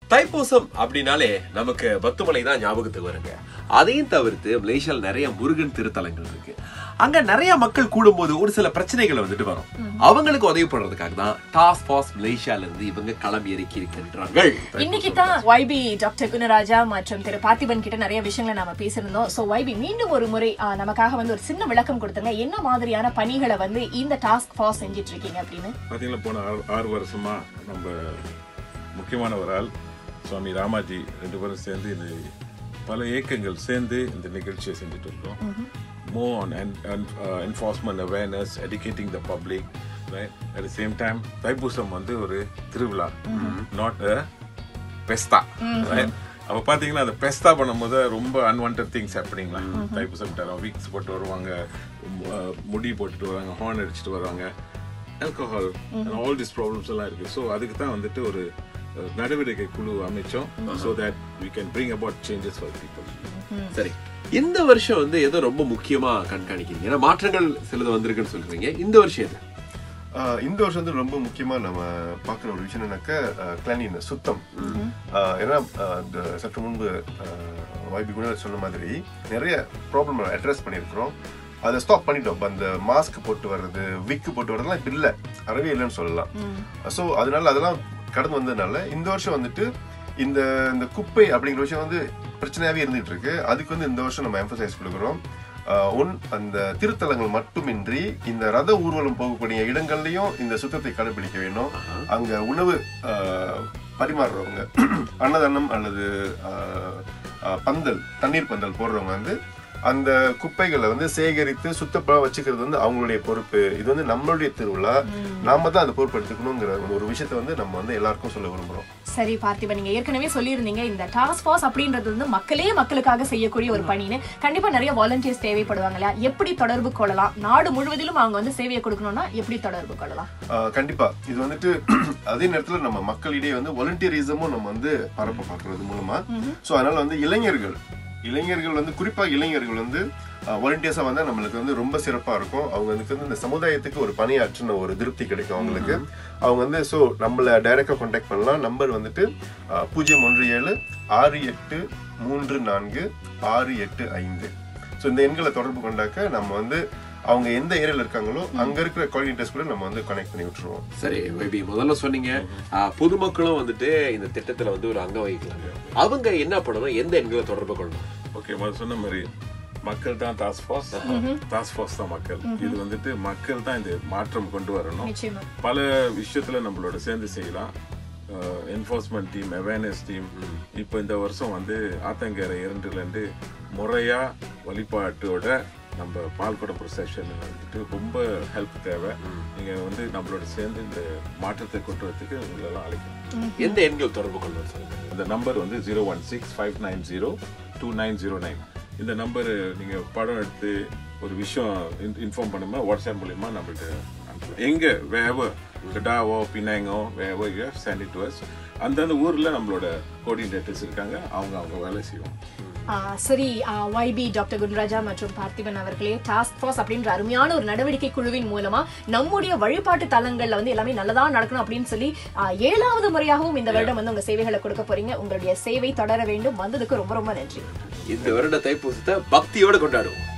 தைப்பூசம் அப்படினாலே நமக்கு பத்துமலை தான் ஞாபகத்துக்கு வருங்க. அதையும் தவிர்த்து மலேசியால நிறைய முருகன் திருத்தலங்கள் இருக்கு. அங்க நிறைய மக்கள் கூடும்போது ஒரு சில பிரச்சனைகள் வந்துட்டு வரும். அவங்களுக்கு உதவி பண்றதுக்காக தான் டாஸ்க் ஃபோர்ஸ் மலேசியால இருந்து இவங்க களம் இறக்கி இருக்கின்றார்கள். இன்னைக்கு தான் Y.B Dr.Gunaraj மற்றும் திரு பார்த்திபன் கிட்ட நிறைய விஷயங்களை நாம பேசியிருந்தோம். சோ Y.B மீண்டும் ஒரு முறை நமக்காக ஒரு சின்ன விளக்கம் கொடுத்துங்க. என்ன மாதிரியான பணிகளை இந்த டாஸ்க் ஃபோர்ஸ் செஞ்சிட்டு இருக்கீங்க அப்படின்னு? பாத்தீங்கன்னா போன 6 வருஷமா நம்ம முக்கியமான ஒரு ஆள் சுவாமி ராமாஜி 2 பேரும் சேர்ந்து இந்த பல இயக்கங்கள் சேர்ந்து இந்த நிகழ்ச்சியை செஞ்சுட்டு இருக்கோம். More on enforcement awareness, educating the public, right? At the same time, Thaipusam ஒரு திருவிழா, not a festa, right? அப்ப பாத்தீங்கன்னா அந்த பெஸ்டா பண்ணும்போது ரொம்ப அன்வான்டட் திங்ஸ் ஹேப்பனிங்ல. தைப்பூசம் டைம் வீக்ஸ் போட்டு வருவாங்க, முடி போட்டுட்டு வருவாங்க, ஹார்ன் அடிச்சுட்டு வருவாங்க, ஆல்கஹால் ஆல் திஸ் ப்ராப்ளம்ஸ் எல்லாம் இருக்கு. ஸோ அதுக்கு தான் வந்துட்டு ஒரு நடவடிக்கை குழு அமைச்சோம். so that we can bring about changes for people. சரி, இந்த வருஷம் ஏதோ ரொம்ப முக்கியமா கண்காணிக்கிறீங்க. ஏன்னா மாற்றங்கள் சிலது வந்திருக்குன்னு சொல்றீங்க. இந்த வருஷம் எது? இந்த வருஷம் ரொம்ப முக்கியமா நம்ம பார்க்குற ஒரு விஷயம் என்னன்னாக்க கிளீனினஸ், சுத்தம். ஏன்னா சற்று முன்பு Y.B Gunaraj சொன்ன மாதிரி நிறைய ப்ராப்ளம் அட்ரஸ் பண்ணியிருக்கிறோம். அதை ஸ்டாப் பண்ணிட்டோம். அந்த மாஸ்க் போட்டு வர்றது, விக்கு போட்டு வர்றதுலாம் இப்போ இல்லை, அறவே இல்லைன்னு சொல்லலாம். ஸோ அதனால அதெல்லாம் கடந்து வந்ததுனால இந்த வருஷம் இந்த குப்பை அப்படிங்கிற விஷயம் பிரச்சனையாவே இருந்துட்டு இருக்கு. அதுக்கு இந்த வருஷம் நம்ம எம்பசைஸ் கொடுக்குறோம். அந்த திருத்தலங்கள் மட்டுமின்றி இந்த ரத ஊர்வலம் போகக்கூடிய இடங்கள்லயும் இந்த சுத்தத்தை கடைபிடிக்க வேணும். அங்க உணவு பரிமாறுறவங்க, அன்னதானம் அல்லது பந்தல், தண்ணீர் பந்தல் போடுறவங்க அந்த குப்பைகளை சேகரித்து சுத்தப்பா வச்சுக்கிறது அவங்களுடைய பொறுப்பு. இது நம்மளுடைய திருவிழா, நாம தான் அதை பொறுப்பு எடுத்துக்கணுங்கிற ஒரு விஷயத்த நம்ம எல்லாருக்கும் சொல்ல விரும்புறோம். சரி பார்த்திபன், நீங்க ஏற்கனவே சொல்லியிருந்தீங்க இந்த டாஸ்க் ஃபோர்ஸ் அப்படின்றது மக்களுக்காக செய்யக்கூடிய ஒரு பணின்னு. கண்டிப்பா நிறைய வாலண்டியர்ஸ் தேவைப்படுவாங்களா? எப்படி தொடர்பு கொள்ளலாம்? நாடு முழுவதிலும் அவங்க சேவையை கொடுக்கணும்னா எப்படி தொடர்பு கொள்ளலாம்? கண்டிப்பா இது அதே நேரத்துல நம்ம மக்களிடையே வாலண்டியரிசமும் நம்ம பரப்ப பார்க்கறது மூலமா. சோ அதனால இளைஞர்கள் குறிப்பா இளைஞர்கள் வாலண்டியர்ஸா வந்தா நம்மளுக்கு ரொம்ப சிறப்பா இருக்கும். அவங்க இந்த சமுதாயத்துக்கு ஒரு பணியாற்றின ஒரு திருப்தி கிடைக்கும் அவங்களுக்கு. அவங்க சோ நம்மள டைரக்டா கான்டாக்ட் பண்ணலாம். நம்பர் 017-6834-685. ஸோ இந்த எண்களை தொடர்பு கொண்டாக்க நம்ம அவங்க எந்த ஏரியால இருக்காங்களோ அங்க இருக்கிற கோஆர்டினேட்டர்ஸ் கூட நம்ம கனெக்ட் பண்ணி விட்டுருவோம். சரி Y.B, முதல்ல சொன்னீங்க பொதுமக்களும் இந்த திட்டத்துல ஒரு அங்க வகிக்கலாம். அவங்க என்ன பண்ணணும்? எந்த எண்களை தொடர்பு கொள்ளணும்? ஓகே, முதல்ல சொன்ன மாதிரி மக்கள் தான் டாஸ்க் ஃபோர்ஸ், டாஸ்க் ஃபோர்ஸ் தான் மக்கள். இது மக்கள் தான் இந்த மாற்றம் கொண்டு வரணும். பல விஷயத்துல நம்மளோட சேர்ந்து செய்யலாம். Enforcement team, awareness team. இப்போ இந்த வருஷம் ஆத்தங்கரை 2லேருந்து முறையா வழிபாட்டோட நம்ம பால்குட ப்ரொசெஷன் ரொம்ப ஹெல்ப் தேவை. நீங்க நம்மளோட சேர்ந்து இந்த மாற்றத்தை கொண்டு வரதுக்கு உங்களெல்லாம் அழைக்கணும். எந்த எண்கள் தொடர்பு கொள்ளணும் சொல்லுங்க. அந்த நம்பர் 016-590-2909. இந்த நம்பர் நீங்க படம் எடுத்து ஒரு விஷயம் இன்ஃபார்ம் பண்ணுமா வாட்ஸ்அப் மூலமா நம்மள்ட்ட அனுப்பலாம். எங்க வேவோ கடாவோ பினாங்கோ வேவோ சென்ட் இட் டு அஸ். அந்தந்த ஊர்ல நம்மளோட கோஆர்டினேட்டர்ஸ் இருக்காங்க, அவங்க வேலை செய்வோம். சரி, Y.B Dr.Gunaraj மற்றும் பார்த்திபன் அவர்களே, டாஸ்க் ஃபோர்ஸ் அப்படின்ற அருமையான ஒரு நடவடிக்கை குழுவின் மூலமா நம்முடைய வழிபாட்டு தலங்கள்ல எல்லாமே நல்லதா நடக்கணும் அப்படின்னு சொல்லி 7வது முறையாகவும் இந்த வருடம் உங்க சேவைகளை கொடுக்க போறீங்க. உங்களுடைய சேவை தொடர வேண்டும். வந்ததுக்கு ரொம்ப ரொம்ப நன்றி. இந்த வருட தைப்பூசத்தை பக்தியோட கொண்டாடுவோம்.